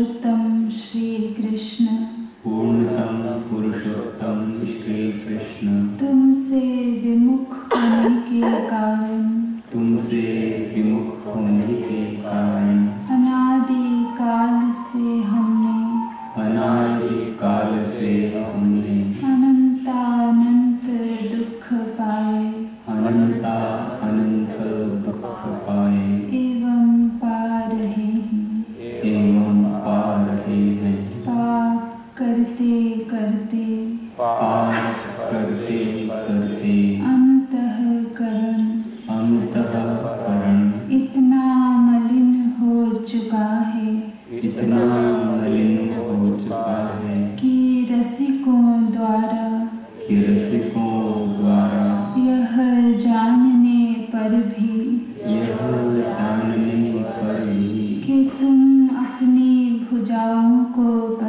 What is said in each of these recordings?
पुरुषोत्तम श्री कृष्ण, पूर्णतम पुरुषोत्तम श्री कृष्ण, तुमसे विमुख होने के कारण, तुमसे विमुख होने के कारण, अनादि काल से हमने अनंतानंत दुख पाए, अनंत दुख पाए, एवं पा रहे हैं। पाप करते करते अंतःकरण इतना मलिन हो चुका है कि रसिकों द्वारा यह जानने पर भी कि तुम अपनी भुजाओं को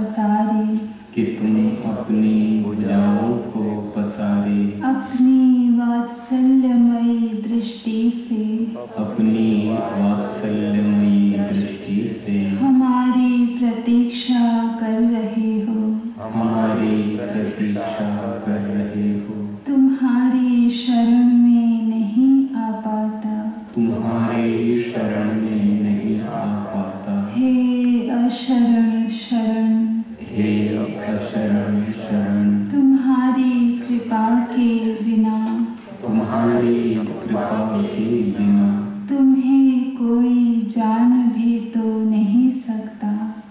पसारे, अपनी वात्सल्यमयी दृष्टि से हमारी प्रतीक्षा कर रहे हो। तुम्हारी शरण में नहीं आ पाता। हे अशरण शरण, तुम्हारी कृपा के बिना तुम्हें कोई जान भी तो नहीं सकता।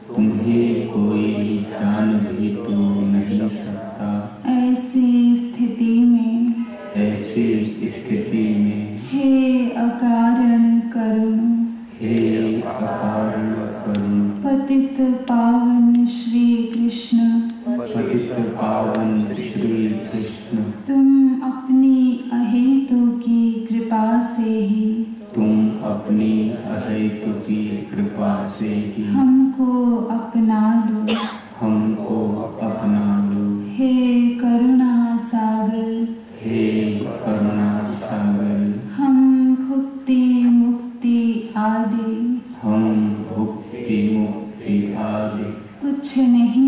ऐसी स्थिति में हे अकारण करुण, पतित पावन श्री कृष्ण, तुम अपनी अहेतु की कृपा से ही हमको अपना लो। हे करुणा सागर, हम भुक्ति मुक्ति आदि कुछ नहीं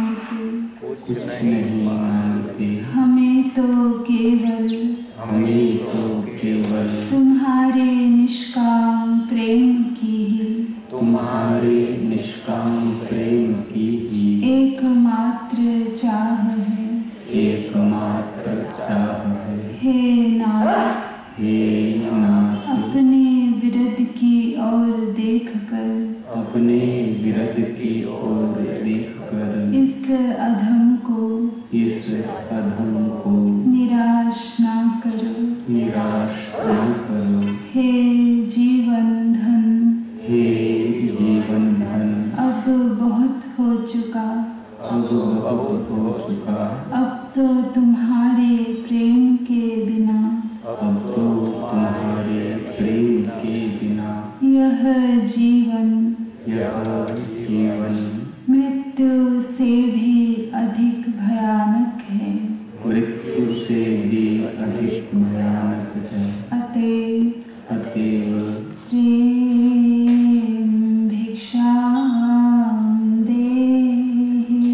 मांगते। हमें तो केवल तुम्हारे निष्काम प्रेम की ही एकमात्र चाह है। हे नाथ, अपने विरद की ओर देखकर इस अधम को निराश ना करो। हे जीवन धन, अब बहुत हो चुका। अब तो तुम्हारे प्रेम के बिना यह जीवन मृत्यु से भी अधिक भयानक है। अतएव प्रेम भिक्षाम देहि।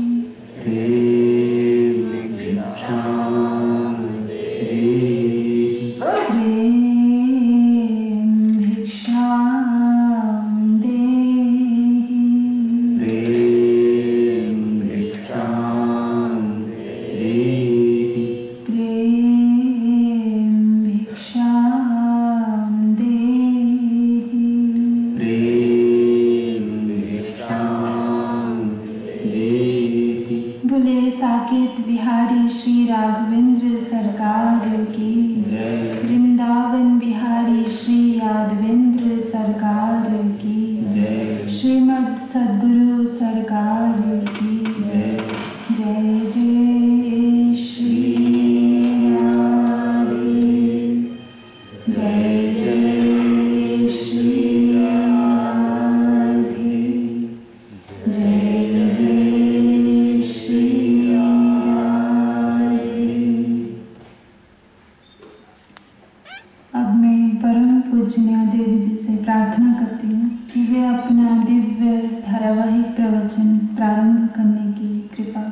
साकेत बिहारी श्री राघवेंद्र सरकार की जय। वृंदावन बिहारी श्री यादवेंद्र सरकार की जय। श्रीमद् सद्गुरु सरकार की जय। जय जय श्री राधे, जय जय श्री राधे, जय जय श्री राधे। अब मैं परम पूज्य देवी जी से प्रार्थना करती हूँ कि वे अपना दिव्य धारावाहिक प्रवचन प्रारंभ करने की कृपा।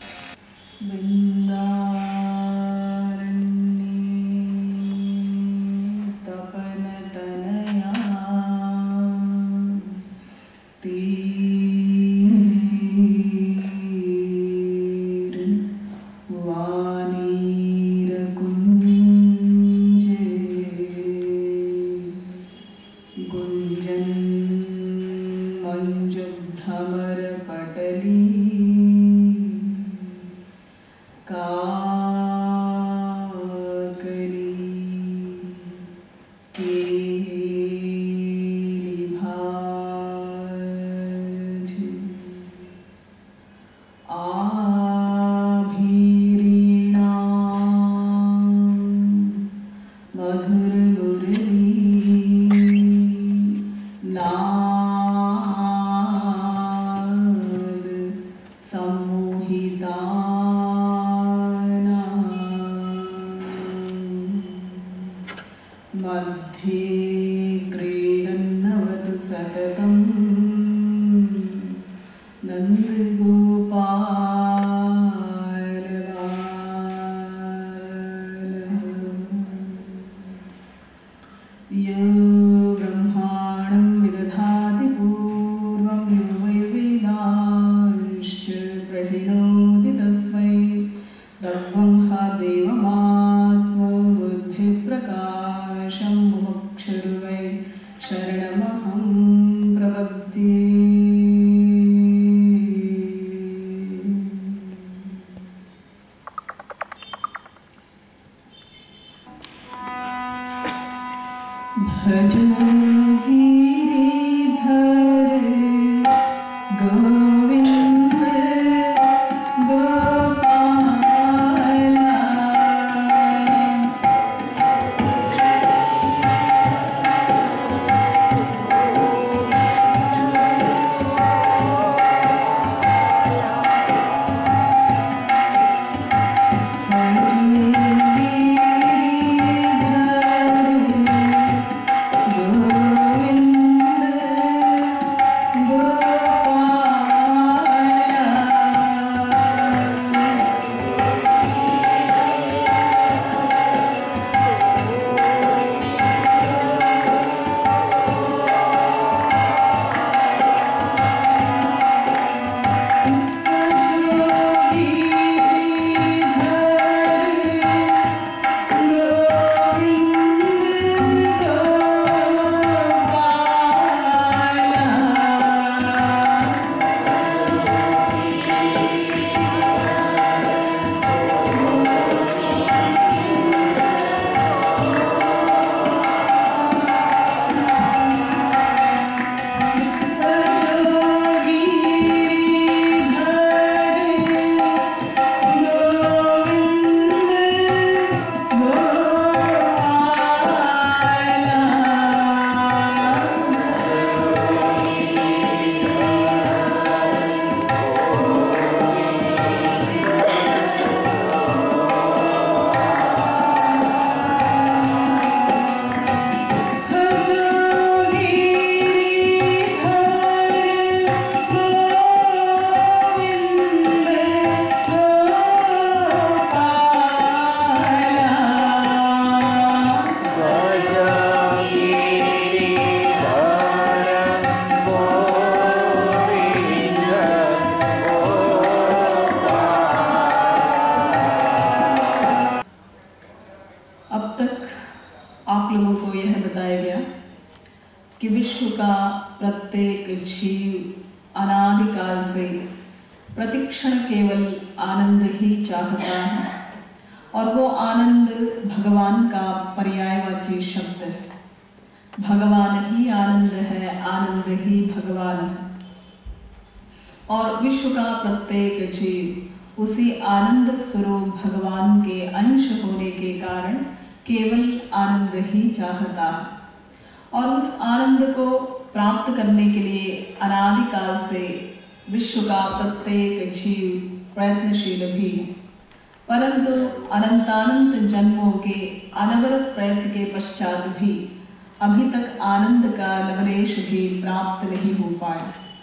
परंतु अनंतानंत जन्मों के अनवरत प्रयत्न के पश्चात भी अभी तक आनंद का लवलेश भी प्राप्त नहीं हो पाया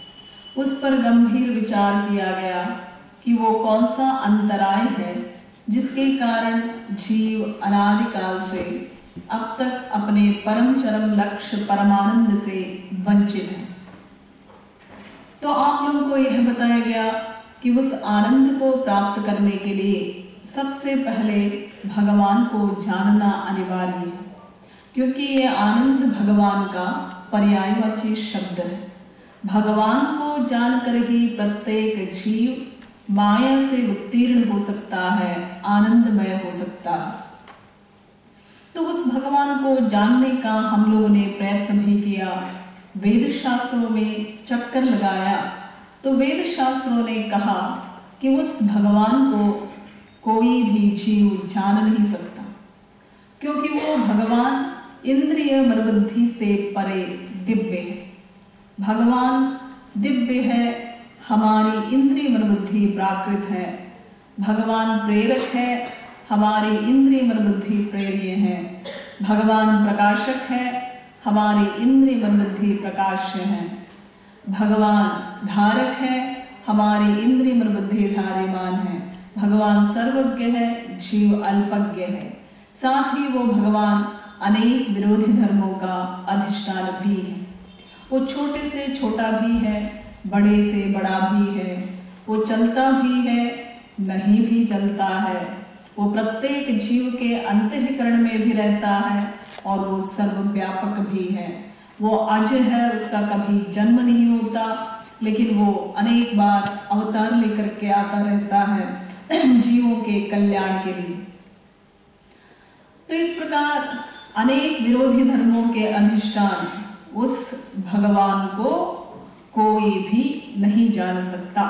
उस पर गंभीर विचार किया गया कि वो कौन सा अंतराय है जिसके कारण जीव अनादिकाल से अब तक अपने परम चरम लक्ष्य परमानंद से वंचित है। तो आप लोगों को यह बताया गया कि उस आनंद को प्राप्त करने के लिए सबसे पहले भगवान को जानना अनिवार्य है, क्योंकि ये आनंद भगवान का पर्यायवाची शब्द है। भगवान को जानकर ही प्रत्येक जीव माया से उत्तीर्ण हो सकता है, आनंदमय हो सकता है। तो उस भगवान को जानने का हम लोगों ने प्रयत्न भी किया, वेद शास्त्रों में चक्कर लगाया। तो वेद शास्त्रों ने कहा कि उस भगवान को कोई भी जीव जान नहीं सकता, क्योंकि वो भगवान इंद्रिय मनोबुद्धि से परे दिव्य है। भगवान दिव्य है, हमारी इंद्रिय मनोबुद्धि प्राकृत है। भगवान प्रेरक है, हमारी इंद्रिय मनोबुद्धि प्रेर्य है। भगवान प्रकाशक है, हमारी इंद्रिय मनोबुद्धि प्रकाश्य है। भगवान धारक है, हमारी इंद्रिय मनोबुद्धि धार्यमान है। भगवान सर्वज्ञ है, जीव अल्पज्ञ है। साथ ही वो भगवान अनेक विरोधी धर्मों का अधिष्ठान भी है। वो छोटे से छोटा भी है, बड़े से बड़ा भी है। वो चलता भी है, नहीं भी चलता है। वो प्रत्येक जीव के अंतःकरण में भी रहता है और वो सर्वव्यापक भी है। वो अज है, उसका कभी जन्म नहीं होता, लेकिन वो अनेक बार अवतार लेकर के आता रहता है जीवों के कल्याण के लिए। तो इस प्रकार अनेक विरोधी धर्मों के अधिष्ठान उस भगवान को कोई भी नहीं जान सकता।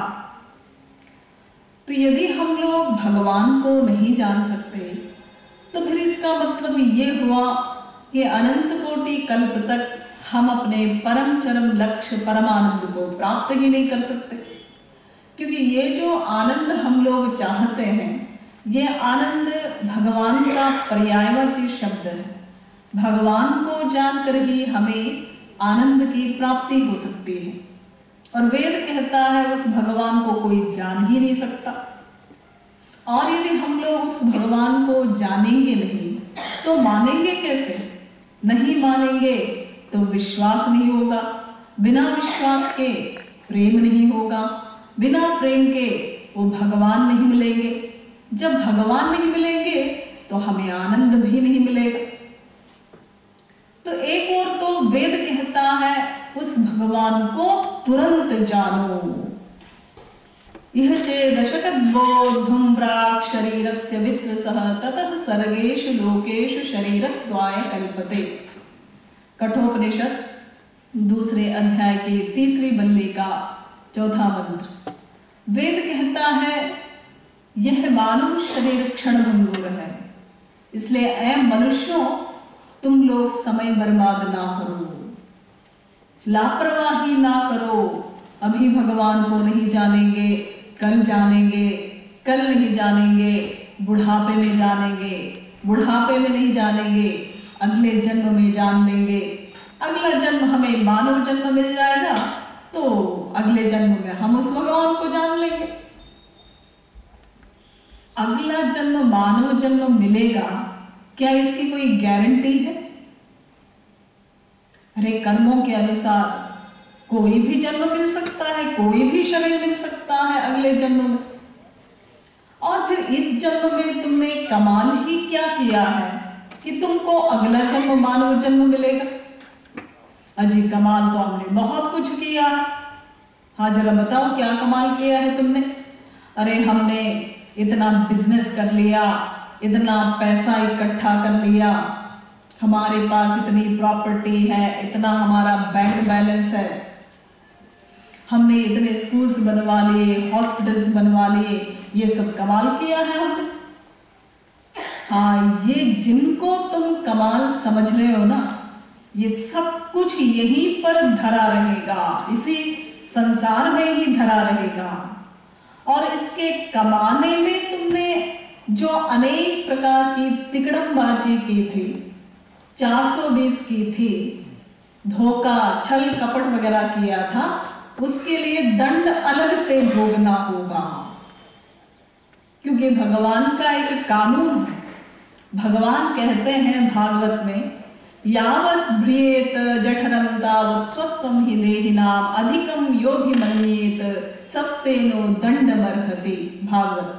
तो यदि हम लोग भगवान को नहीं जान सकते, तो फिर इसका मतलब ये हुआ कि अनंत कोटि कल्प तक हम अपने परम चरम लक्ष्य परमानंद को प्राप्त ही नहीं कर सकते। क्योंकि ये जो आनंद हम लोग चाहते हैं, ये आनंद भगवान का पर्यायवाची शब्द है। भगवान को जानकर ही हमें आनंद की प्राप्ति हो सकती है। और वेद कहता है उस भगवान को कोई जान ही नहीं सकता। और यदि हम लोग उस भगवान को जानेंगे नहीं, तो मानेंगे कैसे? नहीं मानेंगे तो विश्वास नहीं होगा, बिना विश्वास के प्रेम नहीं होगा, बिना प्रेम के वो भगवान नहीं मिलेंगे। जब भगवान नहीं मिलेंगे तो हमें आनंद भी नहीं मिलेगा। तो एक और तो वेद कहता है उस भगवान को तुरंत जानो। यह चेदशकद्बोद्धुं प्राक् शरीरस्य विश्वसः ततः सर्गेषु लोकेषु शरीरत्वाय कल्पते। कठोपनिषद दूसरे अध्याय की तीसरी बल्ली का चौथा मंत्र। वेद कहता है यह मानव शरीर क्षण भंगुर है, इसलिए ऐ मनुष्यों तुम लोग समय बर्बाद ना करो, लापरवाही ना करो। अभी भगवान को नहीं जानेंगे, कल जानेंगे, कल नहीं जानेंगे, बुढ़ापे में जानेंगे, बुढ़ापे में नहीं जानेंगे, अगले जन्म में जान लेंगे। अगला जन्म हमें मानव जन्म मिल जाएगा तो अगले जन्म में हम उस भगवान को जान लेंगे। अगला जन्म मानव जन्म मिलेगा, क्या इसकी कोई गारंटी है? अरे कर्मों के अनुसार कोई भी जन्म मिल सकता है, कोई भी शरीर मिल सकता है अगले जन्म में। और फिर इस जन्म में तुमने कमाल ही क्या किया है कि तुमको अगला जन्म मानव जन्म मिलेगा? अजी कमाल तो हमने बहुत कुछ किया। हाँ जरा बताओ क्या कमाल किया है तुमने? अरे हमने इतना बिजनेस कर लिया, इतना पैसा इकट्ठा कर लिया, हमारे पास इतनी प्रॉपर्टी है, इतना हमारा बैंक बैलेंस है, हमने इतने स्कूल्स बनवा लिए, हॉस्पिटल्स बनवा लिए, ये सब कमाल किया है हमने। हाँ, ये जिनको तुम कमाल समझ रहे हो ना, ये सब कुछ यहीं पर धरा रहेगा, इसी संसार में ही धरा रहेगा। और इसके कमाने में तुमने जो अनेक प्रकार की तिकड़मबाजी की थी, 420 की थी, धोखा छल कपट वगैरह किया था, उसके लिए दंड अलग से भोगना होगा, क्योंकि भगवान का एक कानून है। भगवान कहते हैं भागवत में, यावत् भ्रियेत जठरम तावत् स्वत्वं हि देहिनाम अधिकम यो भी मन्येत सस्तेनो दंडमर्हति। भागवत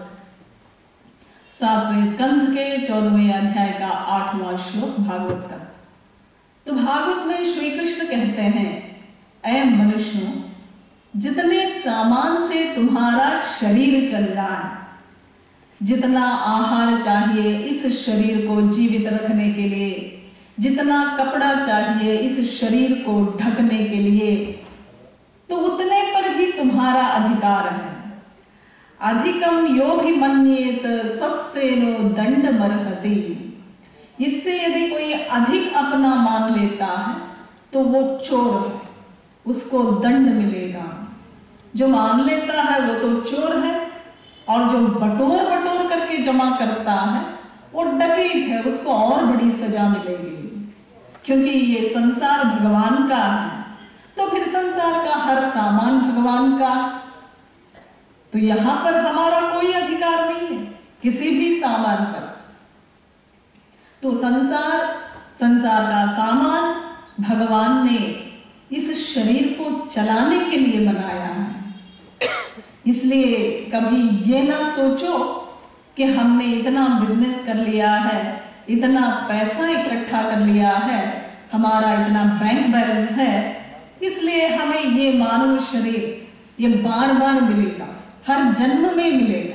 7वें स्कंध के 14वें अध्याय का 8वां श्लोक भागवत का। तो भागवत में श्री कृष्ण कहते हैं, ऐ मनुष्यों, जितने सामान से तुम्हारा शरीर चल रहा है, जितना आहार चाहिए इस शरीर को जीवित रखने के लिए, जितना कपड़ा चाहिए इस शरीर को ढकने के लिए, तो उतने पर ही तुम्हारा अधिकार है। अधिकम यो भी मन्येत सस्तेनो दंडमर्हति। इससे यदि कोई अधिक अपना मान लेता है तो वो चोर है, उसको दंड मिलेगा। जो मान लेता है वो तो चोर है, और जो बटोर बटोर करके जमा करता है वो डकैत है, उसको और बड़ी सजा मिलेगी। क्योंकि ये संसार भगवान का है, तो फिर संसार का हर सामान भगवान का, तो यहां पर हमारा कोई अधिकार नहीं है किसी भी सामान पर। तो संसार का सामान भगवान ने इस शरीर को चलाने के लिए बनाया है। इसलिए कभी ये ना सोचो कि हमने इतना बिजनेस कर लिया है, इतना पैसा इकट्ठा कर लिया है, हमारा इतना बैंक बैलेंस है, इसलिए हमें ये मानव शरीर ये बार बार मिलेगा, हर जन्म में मिलेगा।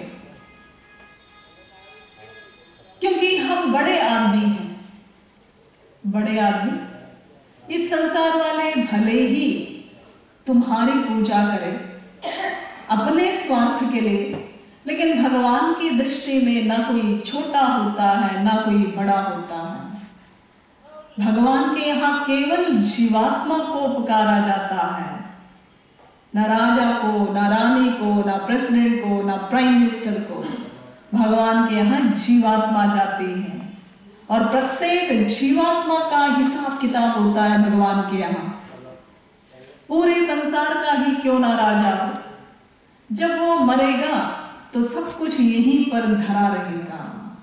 क्योंकि हम बड़े आदमी हैं। बड़े आदमी इस संसार वाले भले ही तुम्हारी पूजा करें अपने स्वार्थ के लिए, लेकिन भगवान की दृष्टि में ना कोई छोटा होता है ना कोई बड़ा होता है। भगवान के यहाँ केवल जीवात्मा को पुकारा जाता है, न राजा को, न रानी को, न प्रेसिडेंट को, न प्राइम मिनिस्टर को। भगवान के यहाँ जीवात्मा जाती है, और प्रत्येक जीवात्मा का हिसाब किताब होता है भगवान के यहाँ। पूरे संसार का ही क्यों ना राजा हो, जब वो मरेगा तो सब कुछ यहीं पर धरा रहेगा।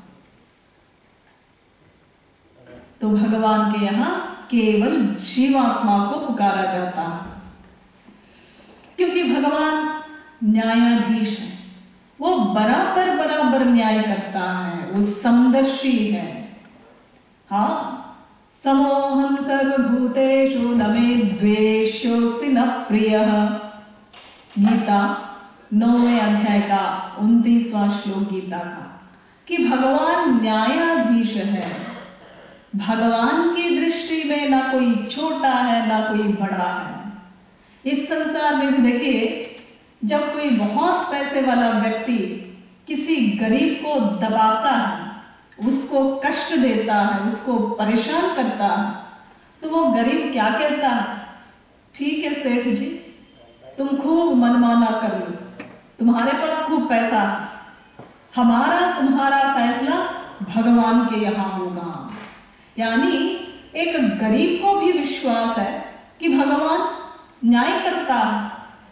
तो भगवान के यहाँ केवल जीवात्मा को पुकारा जाता है, क्योंकि भगवान न्यायाधीश है। वो बराबर बराबर न्याय करता है, वो समदर्शी है। हाँ, समोहम सर्वभूतेषु न मे द्वेषोऽस्ति न प्रियः। गीता 9वें अध्याय का 29वां श्लोक गीता का, कि भगवान न्यायाधीश है। भगवान की दृष्टि में ना कोई छोटा है ना कोई बड़ा है। इस संसार में भी देखिए, जब कोई बहुत पैसे वाला व्यक्ति किसी गरीब को दबाता है, उसको कष्ट देता है, उसको परेशान करता है, तो वो गरीब क्या कहता है? ठीक है सेठ जी, तुम खूब मनमाना कर लो, तुम्हारे पास खूब पैसा है, हमारा तुम्हारा फैसला भगवान के यहाँ होगा। यानी एक गरीब को भी विश्वास है कि भगवान न्याय करता है।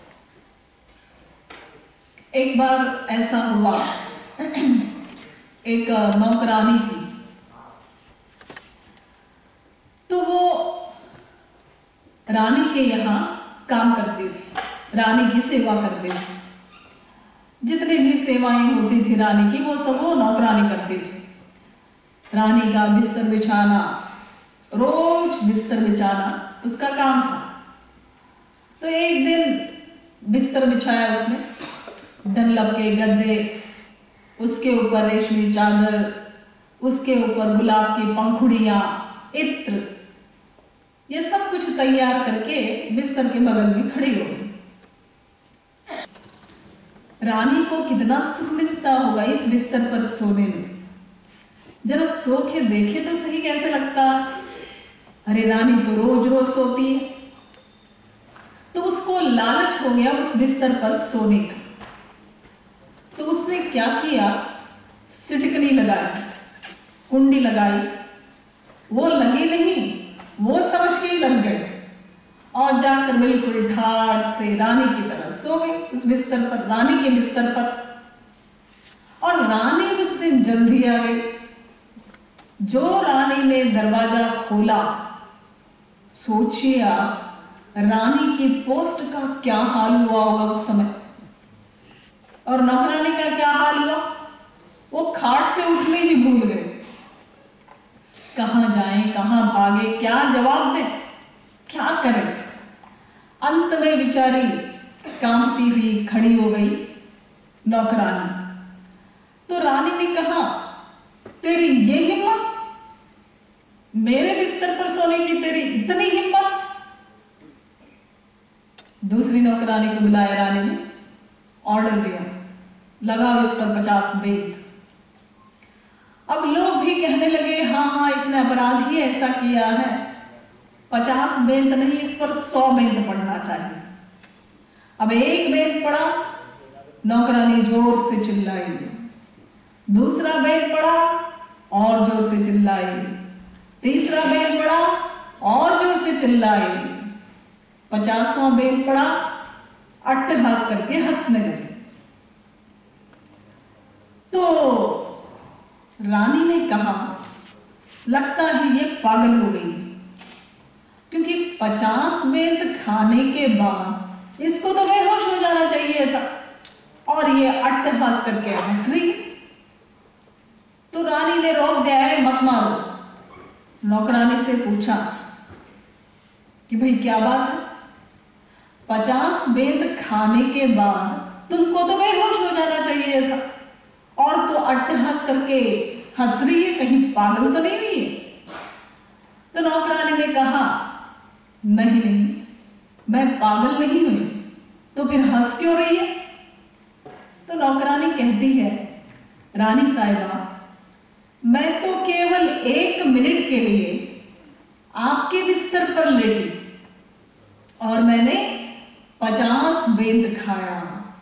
एक बार ऐसा हुआ, एक नौकरानी थी, तो वो रानी के यहाँ काम करती थी, रानी की सेवा करती थी। जितनी भी सेवाएं होती थी रानी की, वो सब वो नौकरानी करती थी। रानी का बिस्तर बिछाना, रोज बिस्तर बिछाना उसका काम था। तो एक दिन बिस्तर बिछाया उसने, डनलप के गद्दे, उसके ऊपर रेशमी चादर, उसके ऊपर गुलाब की पंखुड़ियां, इत्र, ये सब कुछ तैयार करके बिस्तर के बगल में खड़ी हो गई। रानी को कितना सुख मिलता होगा इस बिस्तर पर सोने में। जरा सो के देखे तो सही, कैसे लगता। अरे रानी तो रोज रोज सोती है। तो उसको लालच हो गया उस बिस्तर पर सोने का। तो उसने क्या किया, सिटकनी लगाई, कुंडी लगाई, वो लगी नहीं, वो समझ के ही लग गए। और जाकर बिल्कुल ठाठ से रानी की तरह सो गई उस बिस्तर पर, रानी के बिस्तर पर। और रानी उस दिन जल्दी आ गई। जो रानी ने दरवाजा खोला, सोचिए आप रानी की पोस्ट का क्या हाल हुआ होगा उस समय, और नौकरानी का क्या हाल हुआ। वो खाट से उठने ही भूल गए। कहां जाएं, कहां भागे, क्या जवाब दें, क्या करें। अंत में बेचारी कांपती हुई खड़ी हो गई नौकरानी। तो रानी ने कहा, तेरी ये हिम्मत, मेरे बिस्तर पर सोने की तेरी इतनी हिम्मत। दूसरी नौकरानी को बुलाया रानी ने, ऑर्डर दिया, लगाओ इस पर 50 बेंत। अब लोग भी कहने लगे, हाँ हाँ इसने अपराध ही ऐसा किया है, 50 बेंत नहीं, इस पर 100 बेंत पड़ना चाहिए। अब एक बेंत पड़ा, नौकरानी जोर से चिल्लाई। दूसरा बेंत पड़ा, और जोर से चिल्लाई। तीसरा बेंत पड़ा, और जोर से चिल्लाई। 50वां बेंत पड़ा, अट्टहास करके हंसने लगे। तो रानी ने कहा, लगता है ये पागल हो गई, क्योंकि 50 बेंत खाने के बाद इसको तो बेहोश हो जाना चाहिए था, और ये अट्टहास करके हंस रही। तो रानी ने रोक दिया, है मत मारो। नौकरानी से पूछा कि भाई क्या बात है, 50 बेंत खाने के बाद तुमको तो बेहोश हो जाना चाहिए था, और तो अट्टहास करके हंस रही है, कहीं पागल तो नहीं हुई है। तो नौकरानी ने कहा, नहीं नहीं, मैं पागल नहीं हुई, तो फिर हंस क्यों रही है। तो नौकरानी कहती है, रानी साहिबा, मैं तो केवल 1 मिनट के लिए आपके बिस्तर पर लेटी, और मैंने 50 बेंत खाया,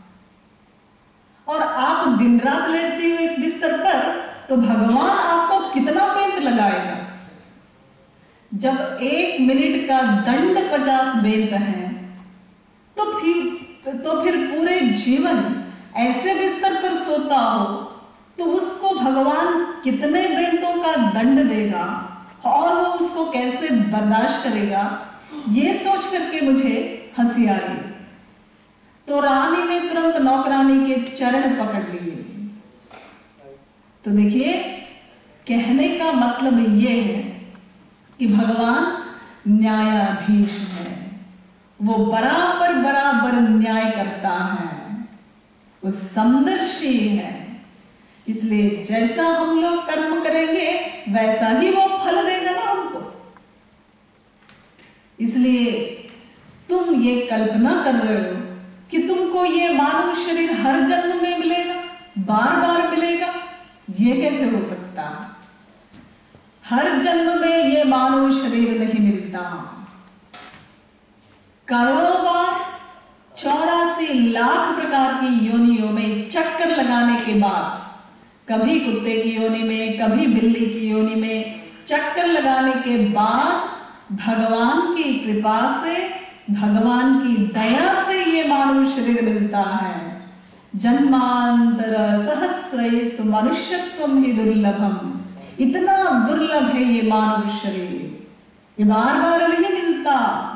और आप दिन रात लेटती हुई इस बिस्तर पर, तो भगवान आपको कितना बेंत लगाएगा। जब 1 मिनट का दंड 50 बेंत है, तो फिर पूरे जीवन ऐसे बिस्तर पर सोता हो, तो उसको भगवान कितने बेंतों का दंड देगा, और वो उसको कैसे बर्दाश्त करेगा, ये सोच करके मुझे हंसी आ रही। तो रानी ने तुरंत नौकरानी के चरण पकड़ लिए। तो देखिए, कहने का मतलब ये है कि भगवान न्यायाधीश है, वो बराबर बराबर न्याय करता है, वो समदर्शी है। इसलिए जैसा हम लोग कर्म करेंगे वैसा ही वो फल देगा ना हमको। इसलिए तुम ये कल्पना कर रहे हो कि तुमको ये मानव शरीर हर जन्म में मिलेगा, बार बार मिलेगा, ये कैसे हो सकता। हर जन्म में ये मानव शरीर नहीं मिलता। करोड़ों बार 84 लाख प्रकार की योनियों में चक्कर लगाने के बाद, कभी कुत्ते की योनि में, कभी बिल्ली की योनि में चक्कर लगाने के बाद भगवान की कृपा से, भगवान की दया से ये मानव शरीर मिलता है। जन्मांतर सहस्रैस्तु मनुष्यत्वं हि दुर्लभम, इतना दुर्लभ है ये मानव शरीर, ये बार बार नहीं मिलता।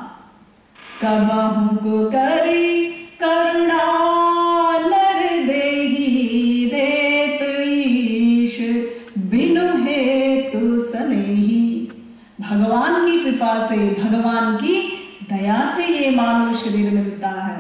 कबहु को करी करुणा नर देहि, देत ईश बिनु हेतु सनेही। भगवान की कृपा से, भगवान की दया से ये मानव शरीर मिलता है।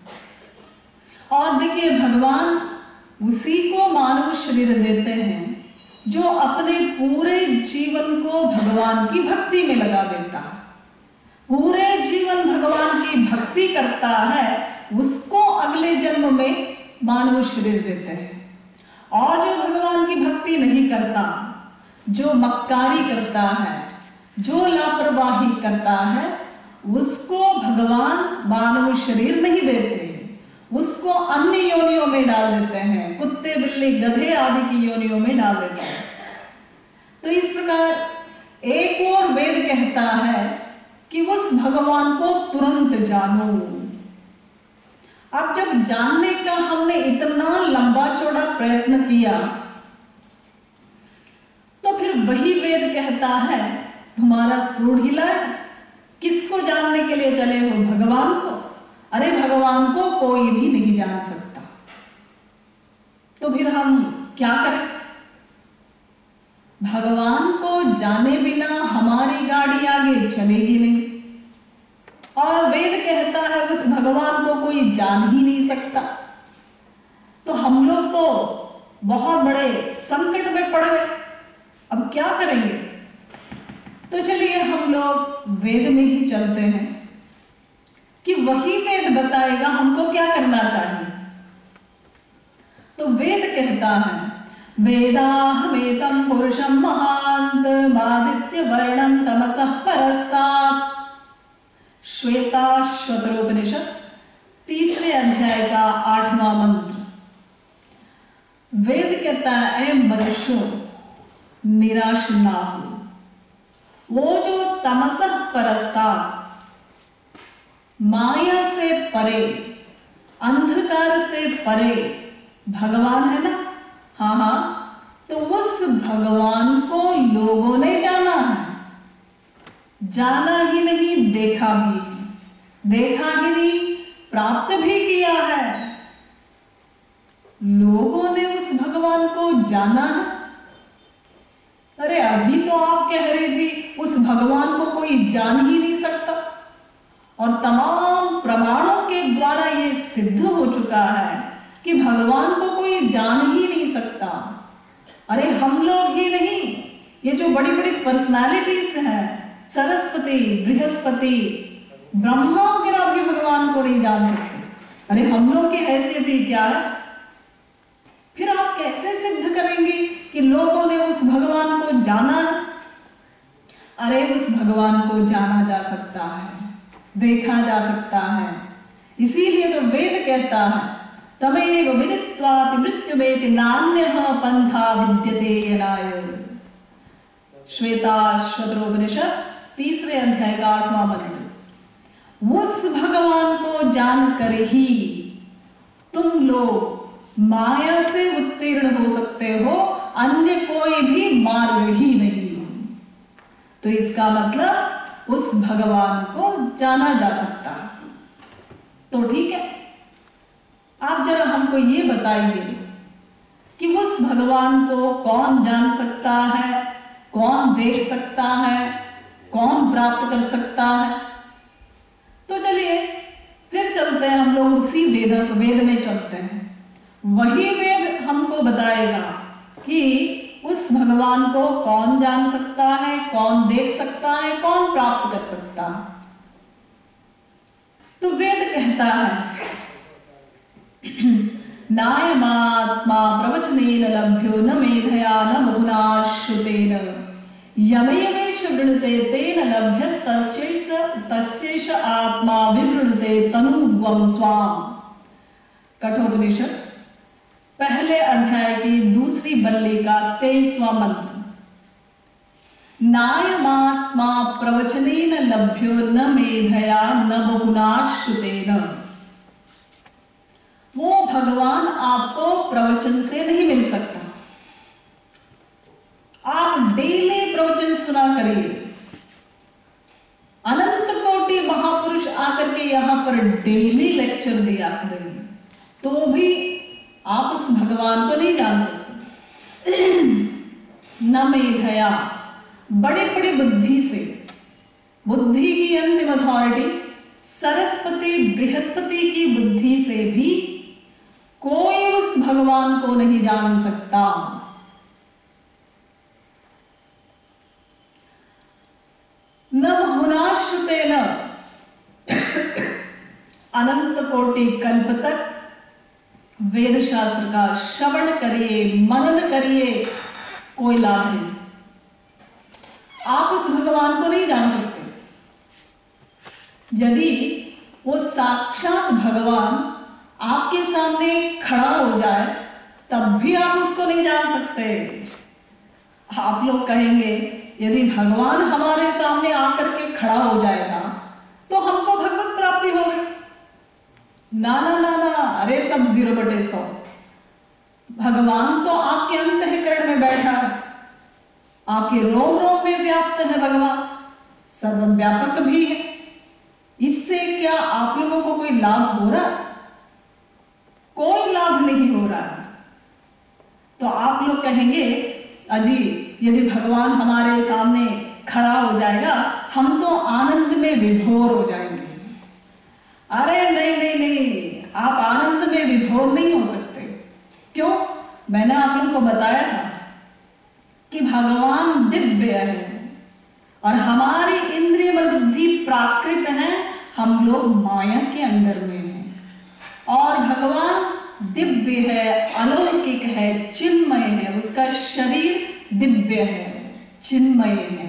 और देखिए, भगवान उसी को मानव शरीर देते हैं जो अपने पूरे जीवन को भगवान की भक्ति में लगा देता है, पूरे जीवन भगवान की भक्ति करता है, उसको अगले जन्म में मानव शरीर देते हैं। और जो भगवान की भक्ति नहीं करता, जो मक्कारी करता है, जो लापरवाही करता है, उसको भगवान मानव शरीर नहीं देते, उसको अन्य योनियों में डाल देते हैं, कुत्ते बिल्ली गधे आदि की योनियों में डाल देते हैं। तो इस प्रकार एक और वेद कहता है कि उस भगवान को तुरंत जानो। अब जब जानने का हमने इतना लंबा चौड़ा प्रयत्न किया, तो फिर वही वेद कहता है तुम्हारा स्क्रू ढीला है, किसको जानने के लिए चले हो? भगवान को। अरे भगवान को कोई भी नहीं जान सकता, तो फिर हम क्या करें? भगवान को जाने बिना हमारी गाड़ी आगे चलेगी नहीं, और वेद कहता है उस भगवान को कोई जान ही नहीं सकता। तो हम लोग तो बहुत बड़े संकट में पड़ गए, अब क्या करेंगे? तो चलिए हम लोग वेद में ही चलते हैं कि वही वेद बताएगा हमको क्या करना चाहिए। तो वेद कहता है वेदाहमेतं पुरुषं महान्तमादित्य वर्णं तमसः परस्तात्। श्वेताश्वतरोपनिषद 3 अध्याय का 8वां मंत्र। वेद कहता है ऐ मनुष्यों, निराश ना हो। वो जो तमसः परस्तात्, माया से परे, अंधकार से परे भगवान है ना। हाँ, तो उस भगवान को लोगों ने जाना है, जाना ही नहीं देखा भी है, देखा ही नहीं प्राप्त भी किया है। लोगों ने उस भगवान को जाना है। अरे अभी तो आप कह रही थी उस भगवान को कोई जान ही नहीं सकता, और तमाम प्रमाणों के द्वारा ये सिद्ध हो चुका है कि भगवान को कोई जान ही नहीं सकता। अरे हम लोग ही नहीं, ये जो बड़ी बड़ी पर्सनालिटीज हैं, सरस्वती, बृहस्पति, ब्रह्मा वगैरह भी भगवान को नहीं जान सकते। अरे हम लोग की हैसियत ही क्या है? फिर आप कैसे सिद्ध करेंगे कि लोगों ने उस भगवान को जाना है? अरे उस भगवान को जाना जा सकता है, देखा जा सकता है। इसीलिए तो वेद कहता है तमेव विदित्वाति मृत्युमेति नान्यः पंथा विद्यते यनाय। श्वेताश्वतरोपनिषद 3 अध्याय का 8वां मंत्र। उस भगवान को जानकर ही तुम लोग माया से उत्तीर्ण हो सकते हो, अन्य कोई भी मार्ग ही नहीं। तो इसका मतलब उस भगवान को जाना जा सकता। तो ठीक है, आप जरा हमको ये बताइए कि उस भगवान को कौन जान सकता है, कौन देख सकता है, कौन प्राप्त कर सकता है? तो चलिए फिर चलते हैं हम लोग उसी वेद में चलते हैं। वही वेद हमको बताएगा कि उस भगवान को कौन जान सकता है, कौन देख सकता है, कौन प्राप्त कर सकता है। तो वेद कहता है नायमात्मा प्रवचनेन लभ्यो न मेधया न बहुना श्रुतेन यमयमेष वृणुते तेन लभ्यस्तस्यैष आत्मा विवृणुते तनुवं स्वाम। कठोपनिषद 1 अध्याय की 2 बल्ली का 23वां मंत्र। नायमात्मा प्रवचनेन लभ्यो न मेधया न बहुना श्रुतेन। वो भगवान आपको प्रवचन से नहीं मिल सकता। आप डेली प्रवचन सुना करिए, अनंत कोटि महापुरुष आकर के यहां पर डेली लेक्चर दिया करेंगे, तो भी आप उस भगवान को नहीं जान सकते। न मेधया, बड़े बड़े बुद्धि से, बुद्धि की अंतिम अथॉरिटी सरस्वती बृहस्पति की बुद्धि से भी कोई उस भगवान को नहीं जान सकता। न बहुनाश्रुतेन, अनंत कोटि कल्प तक वेद शास्त्र का श्रवण करिए, मनन करिए, कोई लाभ नहीं। आप उस भगवान को नहीं जान सकते। यदि वो साक्षात भगवान आपके सामने खड़ा हो जाए तब भी आप उसको नहीं जान सकते। आप लोग कहेंगे यदि भगवान हमारे सामने आकर के खड़ा हो जाएगा तो हमको भगवत प्राप्ति हो गई। ना ना ना ना, अरे सब 0/100। भगवान तो आपके अंतःकरण में बैठा है, आपके रोम रोम में व्याप्त है भगवान, सर्वव्यापक भी है। इससे क्या आप लोगों को कोई लाभ हो रहा है? कोई लाभ नहीं हो रहा है। तो आप लोग कहेंगे अजी यदि भगवान हमारे सामने खड़ा हो जाएगा हम तो आनंद में विभोर हो जाएंगे। अरे नहीं नहीं नहीं, आप आनंद में विभोर नहीं हो सकते। क्यों? मैंने आप लोगों को बताया था कि भगवान दिव्य है और हमारी इंद्रिय और बुद्धि प्राकृत है, हम लोग माया के अंदर में हैं। और भगवान दिव्य है, अलौकिक है, चिन्मय है, उसका शरीर दिव्य है, चिन्मय है।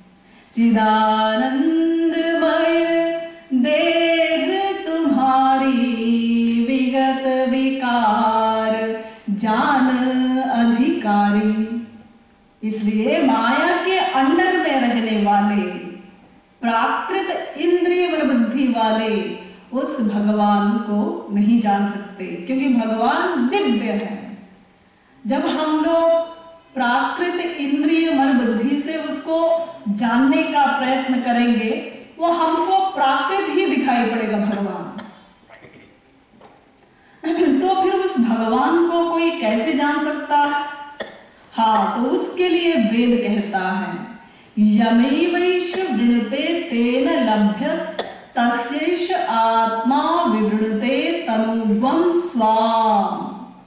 चिदानंदमय देह तुम्हारी विगत विकार जान अधिकारी। इसलिए माया के अंडर में रहने वाले प्राकृत इंद्रिय और बुद्धि वाले उस भगवान को नहीं जान सकते, क्योंकि भगवान दिव्य है। जब हम लोग प्राकृत इंद्रिय मन बुद्धि से उसको जानने का प्रयत्न करेंगे वो हमको प्राकृत ही दिखाई पड़ेगा भगवान। तो फिर उस भगवान को कोई कैसे जान सकता है? हाँ, तो उसके लिए वेद कहता है यमैवैष वृणुते तेन लभ्यस् तस्यैष आत्मा विवृणुते तनुवं स्वाम।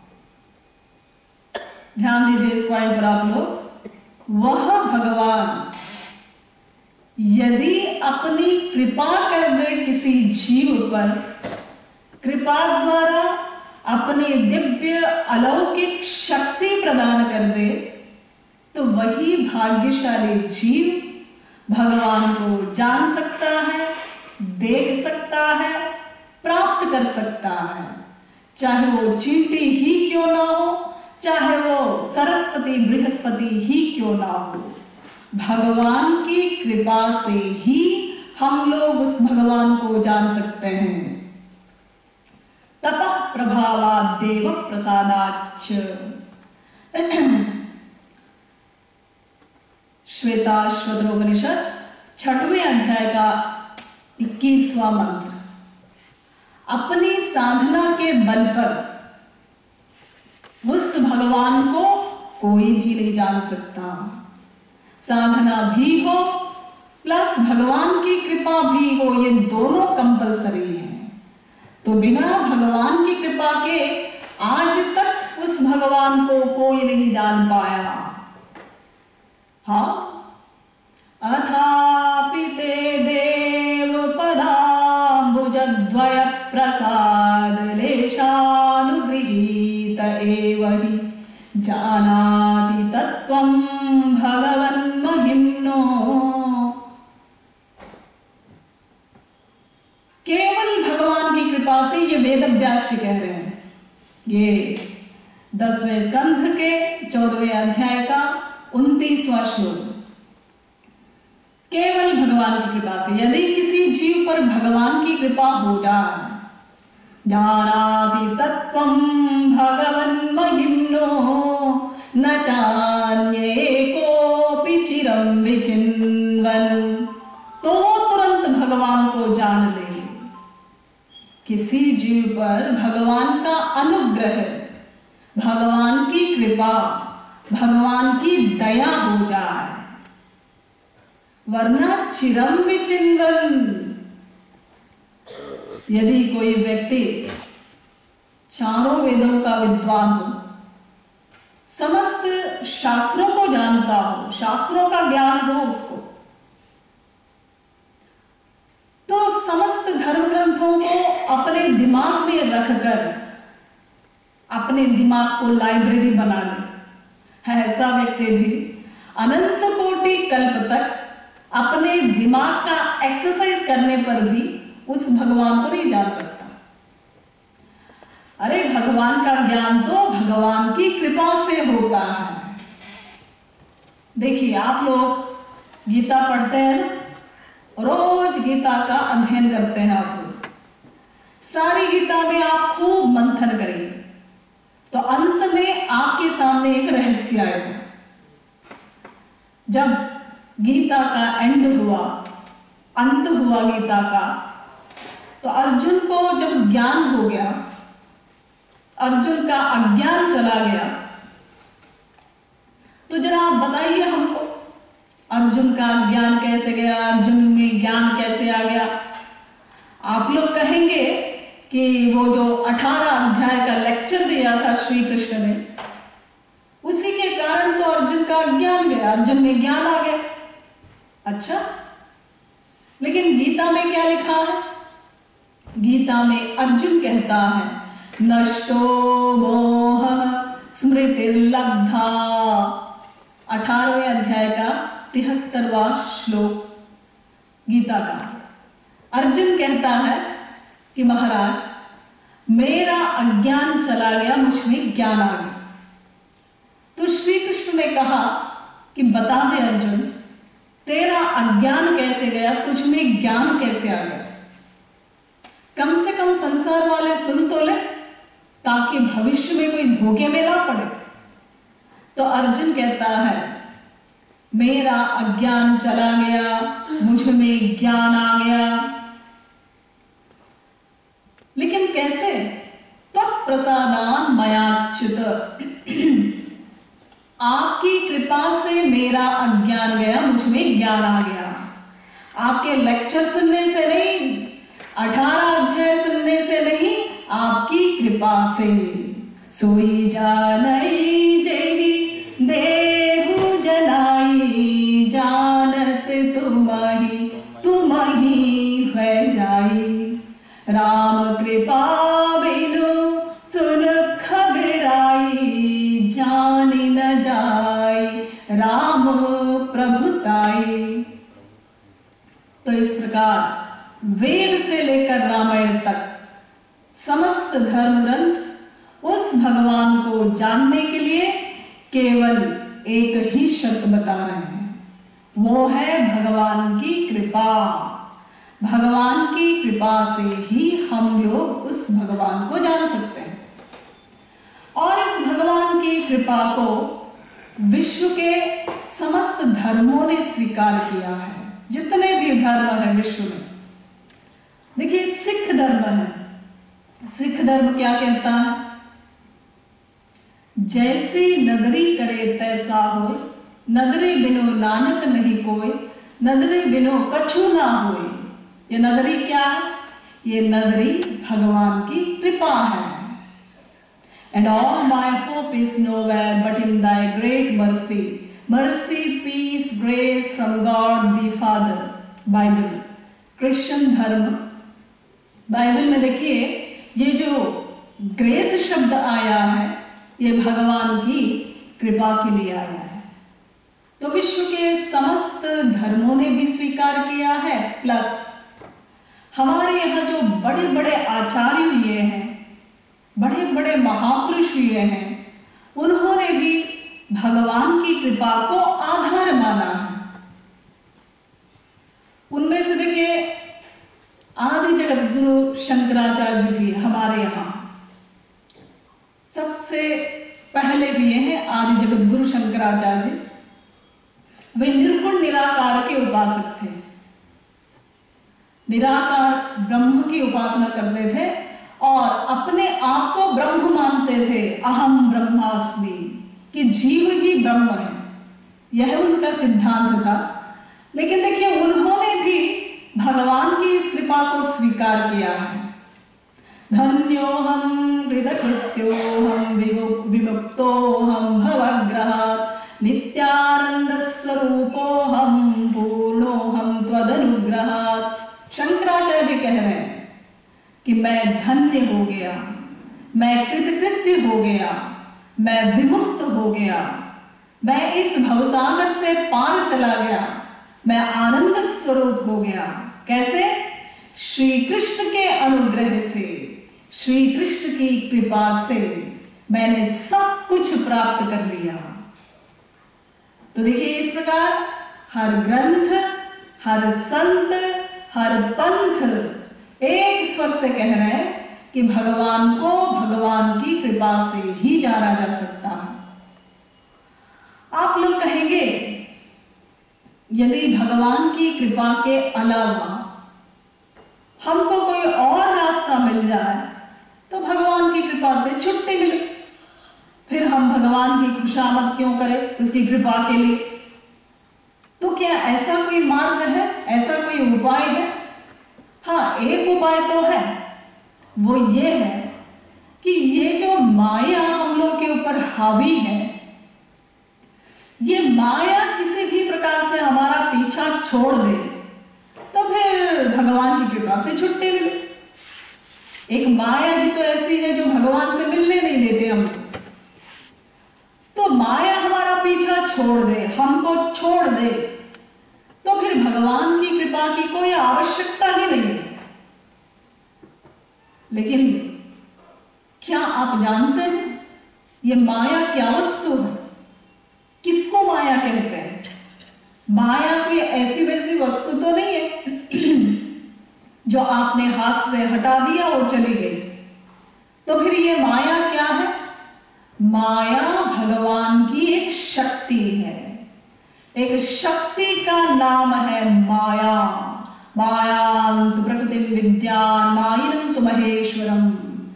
ध्यान दीजिए इस पॉइंट पर आप लोग। वह भगवान यदि अपनी कृपा कर दे किसी जीव पर, कृपा द्वारा अपनी दिव्य अलौकिक शक्ति प्रदान कर दे, तो वही भाग्यशाली जीव भगवान को जान सकता है, देख सकता है, प्राप्त कर सकता है। चाहे वो चींटी ही क्यों ना हो, चाहे वो सरस्वती बृहस्पति ही क्यों ना हो, भगवान की कृपा से ही हम लोग उस भगवान को जान सकते हैं। तपः प्रभावात् देव प्रसादाच्च। श्वेताश्वतरोपनिषद 6वें अध्याय का 21वां मंत्र। अपनी साधना के बल पर उस भगवान को कोई भी नहीं जान सकता। साधना भी हो प्लस भगवान की कृपा भी हो, ये दोनों कंपलसरी है। तो बिना भगवान की कृपा के आज तक उस भगवान को कोई नहीं जान पाया। हाँ, अथापि ते देव पदाम्बुजद्वय प्रसाद लेशानुगृहीत एव हि जानाति तत्त्वं भगवन्महिम्नो। केवल भगवान की कृपा से, ये वेदव्यास जी कह रहे हैं, ये 10वें स्कंध के 14वें अध्याय का 29वां श्लोक। केवल भगवान की कृपा से, यदि किसी जीव पर भगवान की कृपा हो जाए, जानाति तत्त्वं भगवन्महिम्नो न चान्येकोऽपि चिरं विचिन्वन्, तो तुरंत भगवान को जान ले। किसी जीव पर भगवान का अनुग्रह, भगवान की कृपा, भगवान की दया हो जाए, वरना चिरम विचिन्वन्। यदि कोई व्यक्ति चारों वेदों का विद्वान हो, समस्त शास्त्रों को जानता हो, शास्त्रों का ज्ञान हो उसको, तो समस्त धर्म ग्रंथों को अपने दिमाग में रखकर अपने दिमाग को लाइब्रेरी बना ले, है ऐसा व्यक्ति भी अनंत कोटि कल्प तक अपने दिमाग का एक्सरसाइज करने पर भी उस भगवान को नहीं जान सकता। अरे भगवान का ज्ञान तो भगवान की कृपा से होता है। देखिए आप लोग गीता पढ़ते हैं ना, रोज गीता का अध्ययन करते हैं आप लोग, सारी गीता में आप खूब मंथन करेंगे तो अंत में आपके सामने एक रहस्य आएगा। जब गीता का एंड हुआ, अंत हुआ गीता का, तो अर्जुन को जब ज्ञान हो गया, अर्जुन का अज्ञान चला गया, तो जरा आप बताइए हमको अर्जुन का ज्ञान कैसे गया, अर्जुन में ज्ञान कैसे आ गया। आप लोग कहेंगे कि वो जो 18 अध्याय का लेक्चर दिया था श्री कृष्ण ने, उसी के कारण तो अर्जुन का ज्ञान गया, अर्जुन में ज्ञान आ गया। अच्छा, लेकिन गीता में क्या लिखा है? गीता में अर्जुन कहता है, नष्टो मोह स्मृतिर्लब्धा, 18वें अध्याय का 73वां श्लोक गीता का। अर्जुन कहता है कि महाराज मेरा अज्ञान चला गया, मुझमें ज्ञान आ गया। तो श्री कृष्ण ने कहा कि बता दे अर्जुन, तेरा अज्ञान कैसे गया, तुझमें ज्ञान कैसे आ गया? कम से कम संसार वाले सुन तो ले, ताकि भविष्य में कोई धोखे में ना पड़े। तो अर्जुन कहता है, मेरा अज्ञान चला गया, मुझमें ज्ञान आ गया। लेकिन कैसे? तत्प्रसादान मयाच्युत, आपकी कृपा से मेरा अज्ञान गया, मुझमें ज्ञान आ गया। आपके लेक्चर सुनने से नहीं, 18 अध्याय सुनने से नहीं, आपकी कृपा से। सोई जानई जेहि देहु जनाई, जानत तुमहि तुमहि है जाई। राम कृपा बिनु सुनख बिराई, जानि न जाई राम प्रभुताई। तो इस प्रकार वेद से लेकर रामायण तक समस्त धर्म ग्रंथ उस भगवान को जानने के लिए केवल एक ही शर्त बता रहे हैं, वो है भगवान की कृपा। भगवान की कृपा से ही हम लोग उस भगवान को जान सकते हैं। और इस भगवान की कृपा को विश्व के समस्त धर्मों ने स्वीकार किया है, जितने भी धर्म है विश्व में। देखिए, सिख धर्म है, सिख धर्म क्या कहता है? जैसी नदरी करे तैसा होय, नदरी बिनो नानक नहीं कोय, नदरी बिनो कछु ना होय। ये नदरी क्या है? ये नदरी भगवान की कृपा है। And all my hope is nowhere but in thy great mercy. Mercy, peace, grace from God the Father. Bible, Christian धर्म, बाइबल में देखिए ये जो ग्रेस शब्द आया है, ये भगवान की कृपा के लिए आया है। तो विश्व के समस्त धर्मों ने भी स्वीकार किया है, प्लस हमारे यहाँ जो बड़े बड़े आचार्य हुए हैं, बड़े बड़े महापुरुष हुए हैं, उन्होंने भी भगवान की कृपा को आधार माना है। उनमें से देखिए आदि जगत गुरु शंकराचार्य भी हमारे यहाँ सबसे पहले भी हैं। आदि जगत गुरु शंकराचार्य वे निर्गुण निराकार के उपासक थे, निराकार ब्रह्म की उपासना करते थे और अपने आप को ब्रह्म मानते थे। अहम ब्रह्मास्मि, कि जीव ही ब्रह्म है, यह उनका सिद्धांत था। लेकिन देखिए उन्होंने भी भगवान की इस कृपा को स्वीकार किया है। धन्योहम हृदकृत्योहम विमुक्तोहम भवग्रहात्, नित्यानंद स्वरूपोहम पूर्णोहम त्वदनुग्रहात्। शंकराचार्य कह रहे हैं कि मैं धन्य हो गया, मैं कृतकृत्य हो गया, मैं विमुक्त हो गया, मैं इस भवसागर से पार चला गया, मैं आनंद स्वरूप हो गया। कैसे? श्री कृष्ण के अनुग्रह से, श्री कृष्ण की कृपा से मैंने सब कुछ प्राप्त कर लिया। तो देखिए इस प्रकार हर ग्रंथ, हर संत, हर पंथ एक स्वर से कह रहे हैं कि भगवान को भगवान की कृपा से ही जाना जा सकता है। आप लोग कहेंगे यदि भगवान की कृपा के अलावा हमको कोई और रास्ता मिल जाए तो भगवान की कृपा से छुट्टी मिले, फिर हम भगवान की खुशामद क्यों करें उसकी कृपा के लिए? तो क्या ऐसा कोई मार्ग है, ऐसा कोई उपाय है? हाँ, एक उपाय तो है। वो ये है कि ये जो माया हम लोग के ऊपर हावी है, ये माया किसी भी प्रकार से हमारा पीछा छोड़ दे तो फिर भगवान की कृपा से छुट्टी मिले। एक माया ही तो ऐसी है जो भगवान से मिलने नहीं देते हमको। तो माया हमारा पीछा छोड़ दे, हमको छोड़ दे, तो फिर भगवान की कृपा की कोई आवश्यकता ही नहीं है। लेकिन क्या आप जानते हैं ये माया क्या वस्तु है? किसको माया कहते हैं? माया कोई ऐसी वैसी वस्तु तो नहीं है जो आपने हाथ से हटा दिया और चली गई। तो फिर ये माया क्या है? माया भगवान की एक शक्ति है। एक शक्ति का नाम है माया। मायांतु प्रकृति विद्यान मायनंतु महेश्वरम।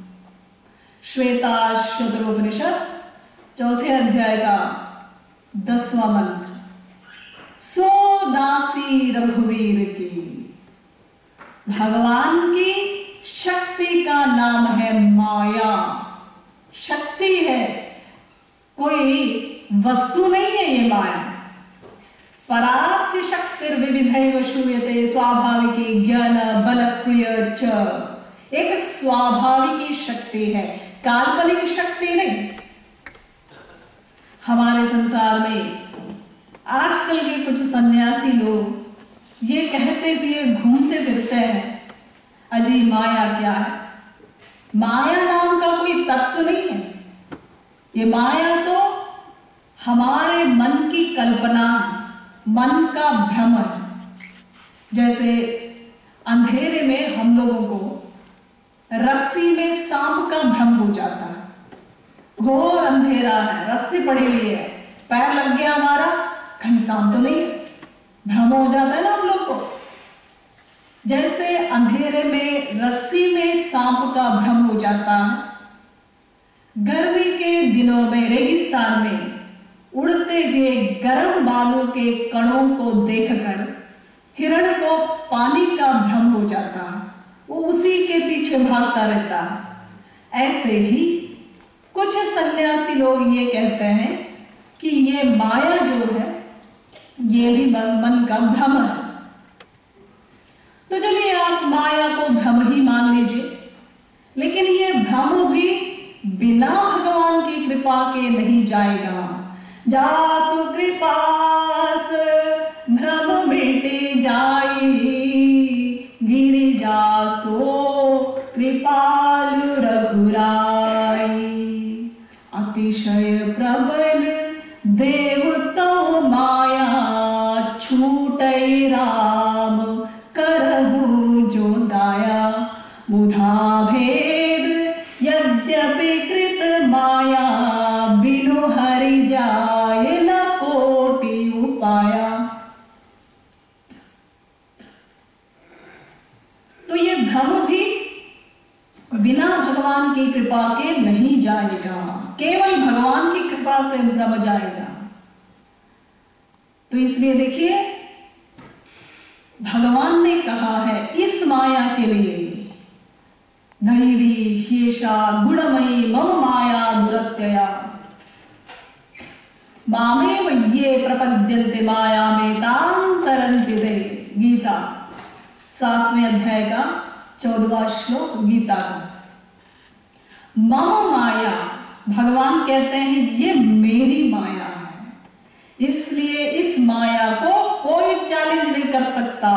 श्वेताश्वतरोपनिषद 4थे अध्याय का 10वां मंत्र। सो दासी रघुवीर की। भगवान की शक्ति का नाम है माया। शक्ति है, कोई वस्तु नहीं है ये माया। परास्य शक्तिर्विविधैव श्रूयते स्वाभाविकी ज्ञान बल क्रिय च। एक स्वाभाविक शक्ति है, काल्पनिक शक्ति नहीं। हमारे संसार में आजकल के कुछ सन्यासी लोग ये कहते हुए घूमते फिरते हैं, अजी माया क्या है? माया नाम का कोई तत्व नहीं है। ये माया तो हमारे मन की कल्पना है, मन का भ्रम है। जैसे अंधेरे में हम लोगों को रस्सी में सांप का भ्रम हो जाता है। घोर अंधेरा है, रस्सी पड़ी हुई है, पैर लग गया हमारा, कहीं सांप तो नहीं, भ्रम हो जाता है ना हम लोग को। जैसे अंधेरे में रस्सी में सांप का भ्रम हो जाता है, गर्मी के दिनों में रेगिस्तान में उड़ते हुए गर्म बालों के कणों को देखकर हिरण को पानी का भ्रम हो जाता है, वो उसी के पीछे भागता रहता है। ऐसे ही कुछ सन्यासी लोग ये कहते हैं कि ये माया जो है ये भी मन का भ्रम है। तो चलिए आप माया को भ्रम ही मान लीजिए, लेकिन ये भ्रम भी बिना भगवान की कृपा के नहीं जाएगा। जासु कृपास भ्रम मिट जाई, गिरि जासो कृपालु रघुराई। अतिशय प्रबल देवतो माया, छूटै राम करहु जो दाया। मुधा भेद यद्यपि कृत माया, बिनु हरि जाय न कोटि उपाया। तो ये भ्रम भी बिना भगवान की कृपा के नहीं जाएगा, केवल भगवान की कृपा से भ्रम जाएगा। तो इसलिए देखिए भगवान ने कहा है इस माया के लिए, नैवी ह्येषा गुणमयी मम माया दुरत्यया, मामेव ये प्रपद्यन्ते माया में तांतरन्ति ते। गीता 7वें अध्याय का 14वां श्लोक गीता का। मम माया, भगवान कहते हैं ये मेरी माया है, इसलिए इस माया को कोई चैलेंज नहीं कर सकता।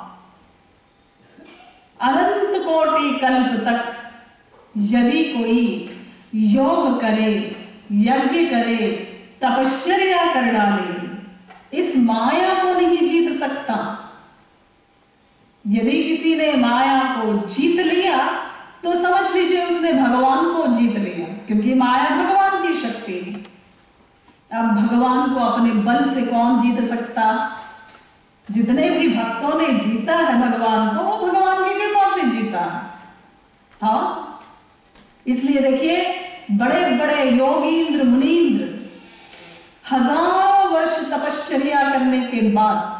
अनंत कोटि कल्प तक यदि कोई योग करे, यज्ञ करे, तपश्चर्या कर डाले, इस माया को नहीं जीत सकता। यदि किसी ने माया को जीत लिया तो समझ लीजिए उसने भगवान को जीत लिया, क्योंकि माया भगवान की शक्ति है। अब भगवान को अपने बल से कौन जीत सकता? जितने भी भक्तों ने जीता है भगवान को, वो भगवान की कृपा से जीता है। हाँ, इसलिए देखिए बड़े बड़े योगींद्र मुनींद्र हजारों वर्ष तपश्चर्या करने के बाद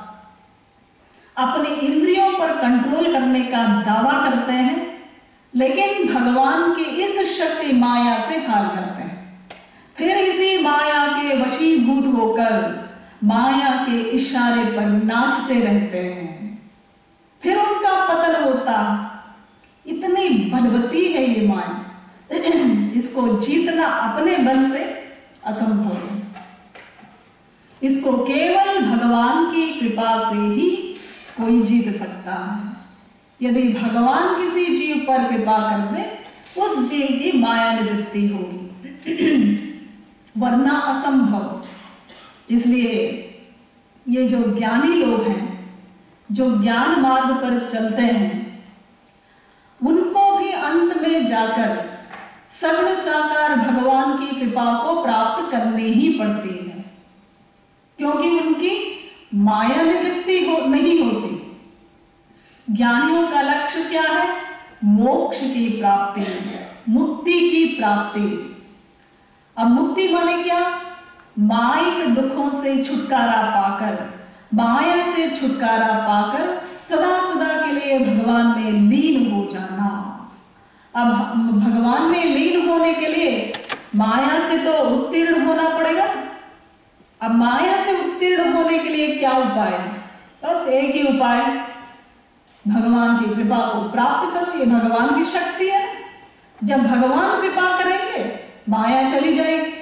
अपने इंद्रियों पर कंट्रोल करने का दावा करते हैं, लेकिन भगवान की इस शक्ति माया से हार जाते हैं। फिर इसी माया के वशीभूत होकर माया के इशारे पर नाचते रहते हैं, फिर उनका पतन होता। इतनी बलवती है ये माया, इसको जीतना अपने बल से असंभव है। इसको केवल भगवान की कृपा से ही कोई जीत सकता है। यदि भगवान किसी जीव पर कृपा कर दे, उस जीव की माया निवृत्ति होगी, वरना असंभव। इसलिए ये जो ज्ञानी लोग हैं, जो ज्ञान मार्ग पर चलते हैं, उनको भी अंत में जाकर सगुण साकार भगवान की कृपा को प्राप्त करनी ही पड़ती है, क्योंकि उनकी माया निवृत्ति नहीं होती। ज्ञानियों का लक्ष्य क्या है? मोक्ष की प्राप्ति, मुक्ति की प्राप्ति। अब मुक्ति माने क्या? माइक दुखों से छुटकारा पाकर, माया से छुटकारा पाकर सदा सदा के लिए भगवान में लीन हो जाना। अब भगवान में लीन होने के लिए माया से तो उत्तीर्ण होना पड़ेगा। अब माया से उत्तीर्ण होने के लिए क्या उपाय है? बस एक ही उपाय, भगवान की कृपा को प्राप्त करो। ये भगवान की शक्ति है। जब भगवान कृपा करेंगे माया चली जाएगी।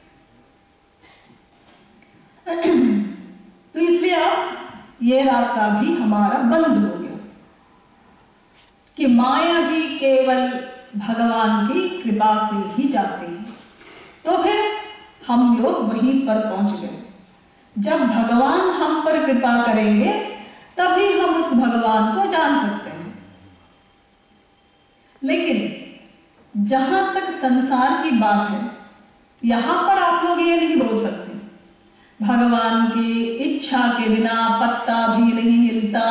तो इसलिए अब ये रास्ता भी हमारा बंद हो गया कि माया भी केवल भगवान की कृपा से ही जाती है। तो फिर हम लोग वहीं पर पहुंच गए। जब भगवान हम पर कृपा करेंगे तभी हम उस भगवान को जान सकते हैं। लेकिन जहां तक संसार की बात है, यहां पर आप लोग ये नहीं बोल सकते भगवान की इच्छा के बिना पत्ता भी नहीं हिलता।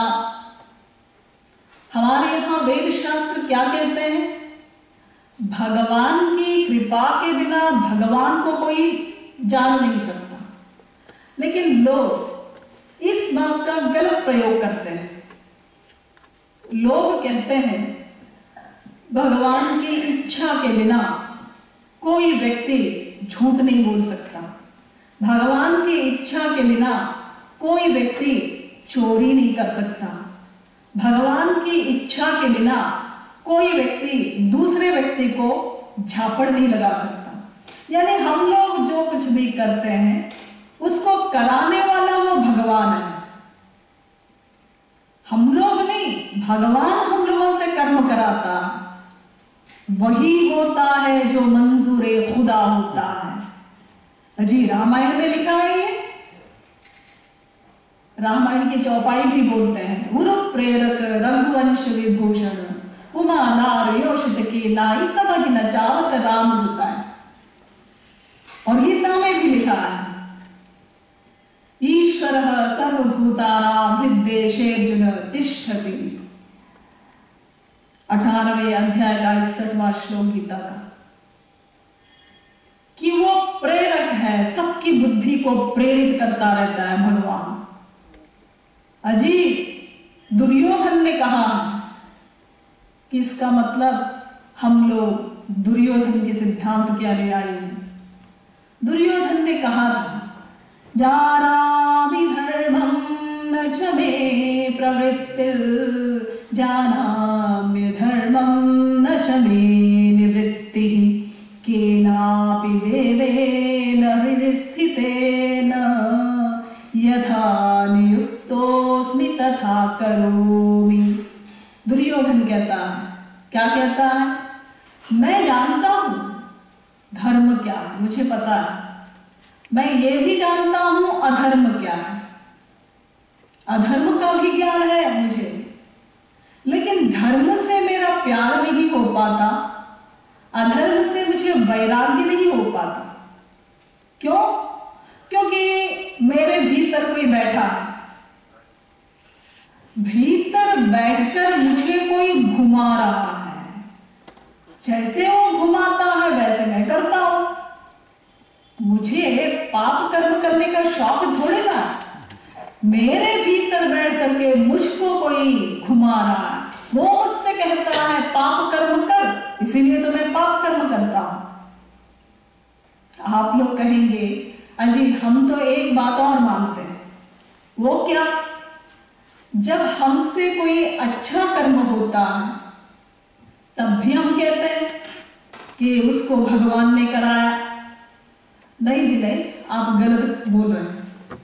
हमारे यहां वेद शास्त्र क्या कहते हैं? भगवान की कृपा के बिना भगवान को कोई जान नहीं सकता। लेकिन लोग इस बात का गलत प्रयोग करते हैं। लोग कहते हैं भगवान की इच्छा के बिना कोई व्यक्ति झूठ नहीं बोल सकता, भगवान की इच्छा के बिना कोई व्यक्ति चोरी नहीं कर सकता, भगवान की इच्छा के बिना कोई व्यक्ति दूसरे व्यक्ति को झापड़ नहीं लगा सकता। यानी हम लोग जो कुछ भी करते हैं उसको कराने वाला वो भगवान है, हम लोग नहीं। भगवान हम लोगों से कर्म कराता, वही होता है जो मंजूरे खुदा होता है। जी रामायण में लिखा है ये, रामायण की चौपाई भी बोलते हैं, गुरु प्रेरक रघुवंश विभूषण उमा नार योषित की लाई सब न चावत राम गुसाए। और गीता में भी लिखा है ईश्वर सर्वभूतानां हृद्देशेर्जुन तिष्ठति। 18वें अध्याय का 61वां श्लोक गीता का, कि वो प्रेरक है, सबकी बुद्धि को प्रेरित करता रहता है भगवान। अजी दुर्योधन ने कहा कि इसका मतलब हम लोग दुर्योधन के सिद्धांत के अनुयायी हैं। दुर्योधन ने कहा था जानामि धर्मं न च मे प्रवृत्तिर् जानाम्य धर्मं न च मे निवृत्तिः केनापि देवेन हृदि स्थितेन यथा नियुक्तोऽस्मि तथा करोमि। दुर्योधन कहता है, क्या कहता है? मैं जानता हूं धर्म क्या है, मुझे पता है। मैं ये भी जानता हूं अधर्म क्या है, अधर्म का भी ज्ञान है मुझे। धर्म से मेरा प्यार नहीं हो पाता, अधर्म से मुझे वैराग्य नहीं हो पाता। क्यों? क्योंकि मेरे भीतर कोई बैठा है, भीतर बैठकर मुझे कोई घुमा रहा है। जैसे वो घुमाता है वैसे मैं करता हूं। मुझे पाप कर्म करने का शौक थोड़े ना, मेरे भीतर बैठ करके मुझको कोई घुमा रहा है। वो मुझसे कहता है पाप कर्म कर, इसीलिए तो मैं पाप कर्म करता हूं। आप लोग कहेंगे अजी हम तो एक बात और मानते हैं। वो क्या? जब हमसे कोई अच्छा कर्म होता है तब भी हम कहते हैं कि उसको भगवान ने कराया। नहीं जी नहीं, आप गलत बोल रहे हैं।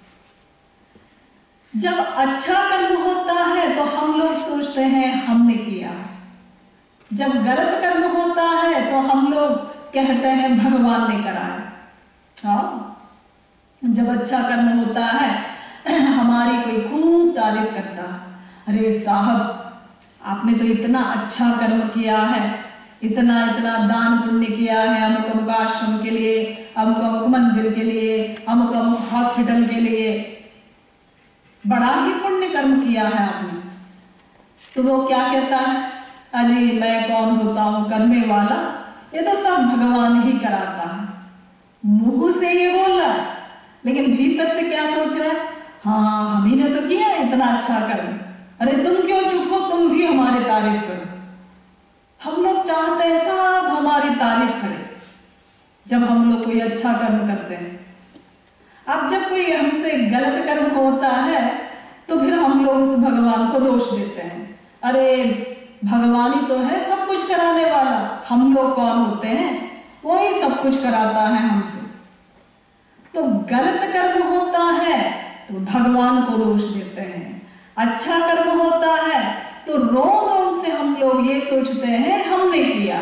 जब अच्छा कर्म होता है तो हम लोग सोचते हैं हमने किया, जब गलत कर्म होता है तो हम लोग कहते हैं भगवान ने कराया। हाँ, जब अच्छा कर्म होता है हमारी कोई खूब तारीफ करता है, अरे साहब आपने तो इतना अच्छा कर्म किया है, इतना इतना दान पुण्य किया है, अमुक अमुक आश्रम के लिए, अमुक अमुक मंदिर के लिए, अमुक अमुक हॉस्पिटल के लिए, बड़ा ही पुण्य कर्म किया है आपने। तो वो क्या कहता है, अजी मैं कौन होता हूं करने वाला, ये तो सब भगवान ही कराता है। मुंह से ये बोल रहा है लेकिन भीतर से क्या सोच रहा है, हाँ हम ही ने तो किया इतना अच्छा कर्म, अरे तुम क्यों चुप हो, तुम भी हमारी तारीफ करो। हम लोग चाहते हैं सब हमारी तारीफ करें जब हम लोग कोई अच्छा कर्म करते हैं। अब जब कोई हमसे गलत कर्म होता है तो फिर हम लोग उस भगवान को दोष देते हैं, अरे भगवान ही तो है सब कुछ कराने वाला, हम लोग कौन होते हैं, वो ही सब कुछ कराता है हमसे। तो गलत कर्म होता है तो भगवान को दोष देते हैं, अच्छा कर्म होता है तो रोम रोम से हम लोग ये सोचते हैं हमने किया।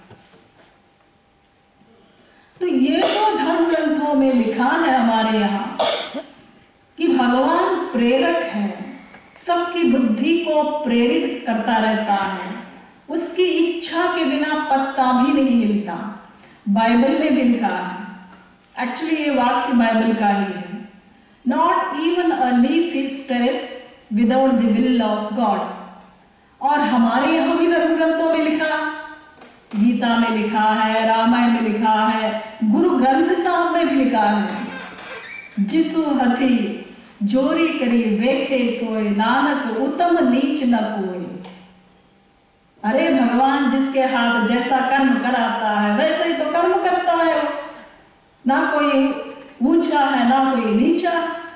तो ये जो धर्म ग्रंथों में लिखा है हमारे यहाँ कि भगवान प्रेरक है, सबकी बुद्धि को प्रेरित करता रहता है, उसकी इच्छा के बिना पत्ता भी नहीं हिलता, बाइबल में भी लिखा है। एक्चुअली ये वाक्य बाइबल का ही है, not even a leaf is step without the will of God. और हमारे यहाँ भी धर्म ग्रंथों में लिखा, गीता में लिखा है, रामायण में लिखा है, गुरु ग्रंथ साहब में भी लिखा है, जिसु हथी जोरी करी बैठे सोए, नानक उत्तम नीच न कोई। अरे भगवान जिसके हाथ जैसा कर्म कराता है वैसे ही तो कर्म करता है, ना कोई ऊंचा है ना कोई नीचा।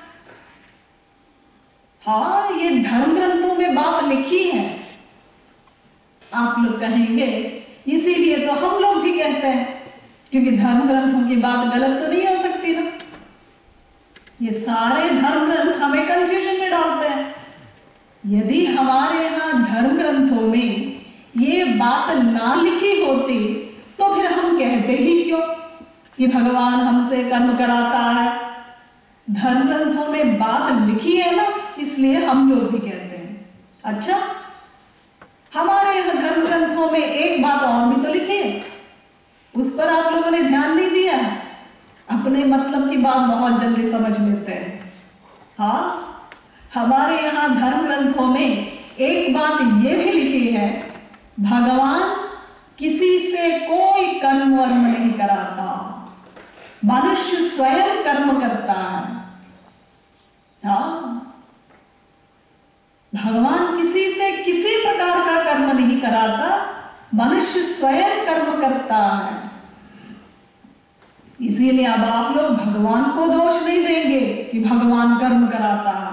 हाँ, ये धर्म ग्रंथों में बात लिखी है। आप लोग कहेंगे इसीलिए तो हम लोग भी कहते हैं, क्योंकि धर्म ग्रंथों की बात गलत तो नहीं हो सकती ना। ये सारे धर्म ग्रंथ हमें कंफ्यूजन में डालते हैं। यदि हमारे यहाँ धर्म ग्रंथों में ये बात ना लिखी होती तो फिर हम कहते ही क्यों कि भगवान हमसे कर्म कराता है। धर्म ग्रंथों में बात लिखी है ना, इसलिए हम लोग भी कहते हैं। अच्छा, हमारे यहाँ धर्म ग्रंथों में एक बात और भी तो लिखी है, उस पर आप लोगों ने ध्यान नहीं दिया। अपने मतलब की बात बहुत जल्दी समझ लेते हैं। हाँ, हमारे यहाँ धर्म ग्रंथों में एक बात ये भी लिखी है, भगवान किसी से कोई कर्म वर्म नहीं कराता, मनुष्य स्वयं कर्म करता है। हाँ, भगवान किसी से किसी प्रकार का कर्म नहीं कराता, मनुष्य स्वयं कर्म करता है। इसीलिए अब आप लोग भगवान को दोष नहीं देंगे कि भगवान कर्म कराता है।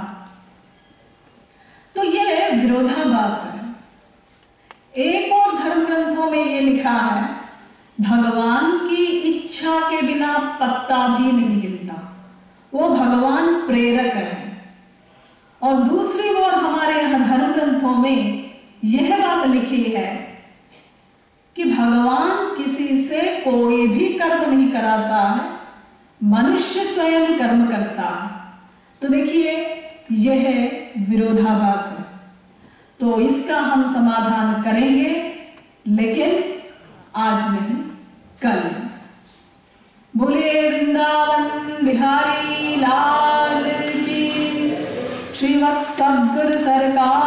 तो यह विरोधाभास है। एक और धर्म ग्रंथों में यह लिखा है, भगवान की इच्छा के बिना पत्ता भी नहीं हिलता, वो भगवान प्रेरक है। और दूसरी ओर हमारे यहाँ धर्म ग्रंथों में यह बात लिखी है कि भगवान किसी से कोई भी कर्म नहीं कराता है, मनुष्य स्वयं कर्म करता है। तो देखिए, यह विरोधाभास है। तो इसका हम समाधान करेंगे, लेकिन आज नहीं, कल। बोले वृंदावन बिहारी लाल की, श्रीमद् सद्गुरु सरकार